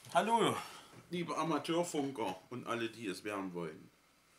Hallo, liebe Amateurfunker und alle, die es werden wollen.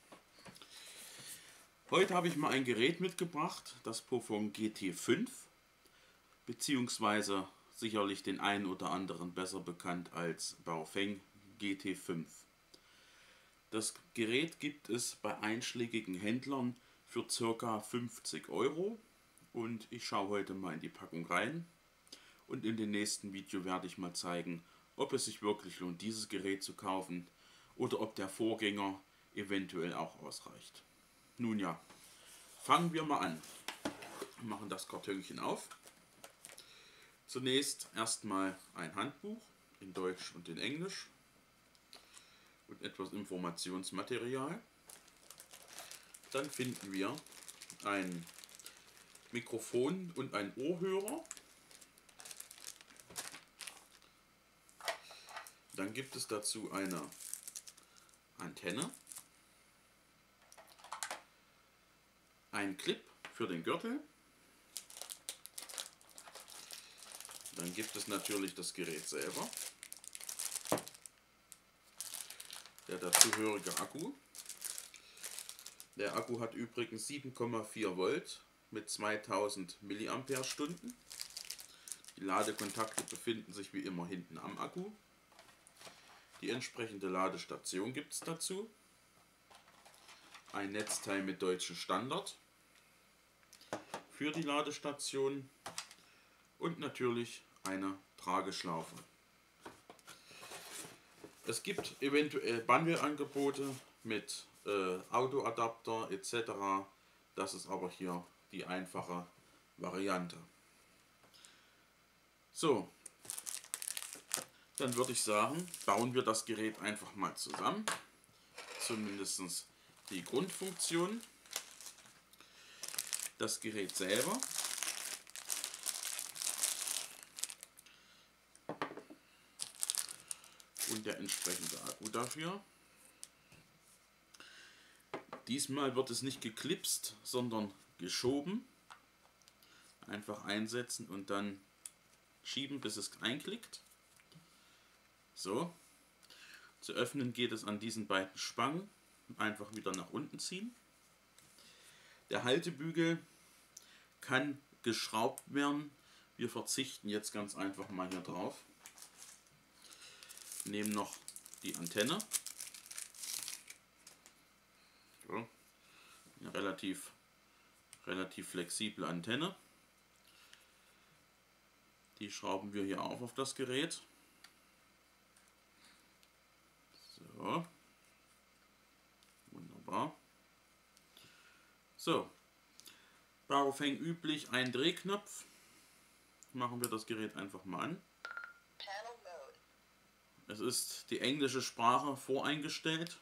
Heute habe ich mal ein Gerät mitgebracht, das Poufon GT5, beziehungsweise sicherlich den einen oder anderen besser bekannt als Baofeng GT5. Das Gerät gibt es bei einschlägigen Händlern für ca. 50 Euro und ich schaue heute mal in die Packung rein und in dem nächsten Video werde ich mal zeigen, ob es sich wirklich lohnt, dieses Gerät zu kaufen oder ob der Vorgänger eventuell auch ausreicht. Nun ja, fangen wir mal an. Wir machen das Kartönchen auf. Zunächst erstmal ein Handbuch in Deutsch und in Englisch und etwas Informationsmaterial. Dann finden wir ein Mikrofon und ein Ohrhörer. Dann gibt es dazu eine Antenne, ein Clip für den Gürtel, dann gibt es natürlich das Gerät selber, der dazugehörige Akku. Der Akku hat übrigens 7,4 Volt mit 2000 mAh. Die Ladekontakte befinden sich wie immer hinten am Akku. Die entsprechende Ladestation gibt es dazu. Ein Netzteil mit deutschem Standard für die Ladestation und natürlich eine Trageschlaufe. Es gibt eventuell Bundle-Angebote mit Autoadapter etc. Das ist aber hier die einfache Variante. So, dann würde ich sagen, bauen wir das Gerät einfach mal zusammen. Zumindest die Grundfunktion. Das Gerät selber. Und der entsprechende Akku dafür. Diesmal wird es nicht geklipst, sondern geschoben. Einfach einsetzen und dann schieben, bis es einklickt. So. Zu öffnen geht es an diesen beiden Spangen. Einfach wieder nach unten ziehen. Der Haltebügel kann geschraubt werden. Wir verzichten jetzt ganz einfach mal hier drauf. Nehmen noch die Antenne. So. Eine relativ flexible Antenne. Die schrauben wir hier auf das Gerät. So. Wunderbar. So. Baofeng üblich ein Drehknopf. Machen wir das Gerät einfach mal an. Es ist die englische Sprache voreingestellt.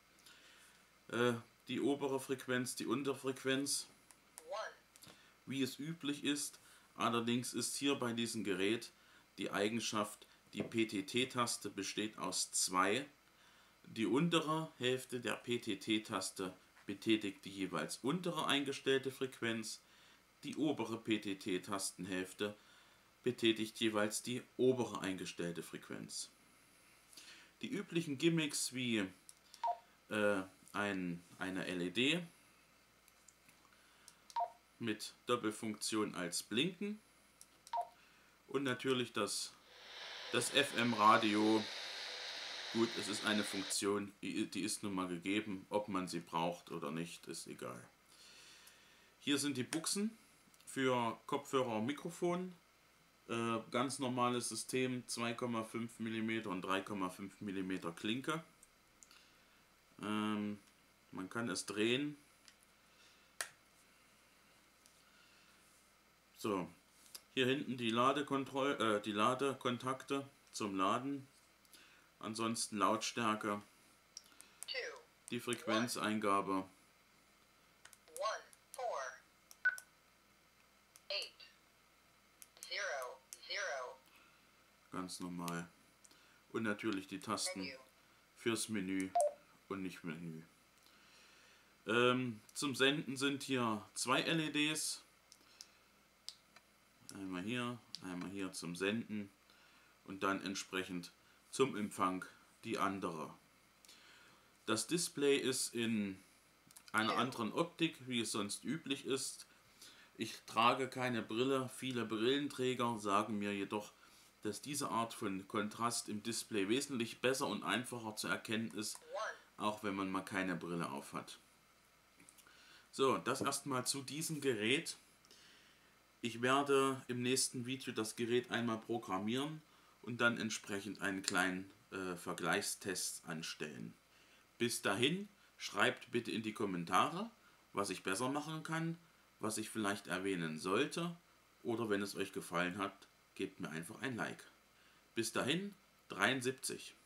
Die obere Frequenz, die untere Frequenz, wie es üblich ist. Allerdings ist hier bei diesem Gerät die Eigenschaft, die PTT-Taste besteht aus zwei. Die untere Hälfte der PTT-Taste betätigt die jeweils untere eingestellte Frequenz. Die obere PTT-Tastenhälfte betätigt jeweils die obere eingestellte Frequenz. Die üblichen Gimmicks wie eine LED mit Doppelfunktion als Blinken und natürlich das FM-Radio. Gut, es ist eine Funktion, die ist nun mal gegeben, ob man sie braucht oder nicht, ist egal. Hier sind die Buchsen für Kopfhörer und Mikrofon. Ganz normales System, 2,5 mm und 3,5 mm Klinke. Man kann es drehen. So, hier hinten die Ladekontakte zum Laden. Ansonsten Lautstärke, die Frequenzeingabe. Ganz normal. Und natürlich die Tasten fürs Menü und nicht Menü. Zum Senden sind hier zwei LEDs. Einmal hier zum Senden und dann entsprechend zum Empfang die andere. Das Display ist in einer anderen Optik, wie es sonst üblich ist. Ich trage keine Brille. Viele Brillenträger sagen mir jedoch, dass diese Art von Kontrast im Display wesentlich besser und einfacher zu erkennen ist, auch wenn man mal keine Brille auf hat. So, das erstmal zu diesem Gerät. Ich werde im nächsten Video das Gerät einmal programmieren und dann entsprechend einen kleinen Vergleichstest anstellen. Bis dahin, schreibt bitte in die Kommentare, was ich besser machen kann, was ich vielleicht erwähnen sollte, oder wenn es euch gefallen hat, gebt mir einfach ein Like. Bis dahin, 73.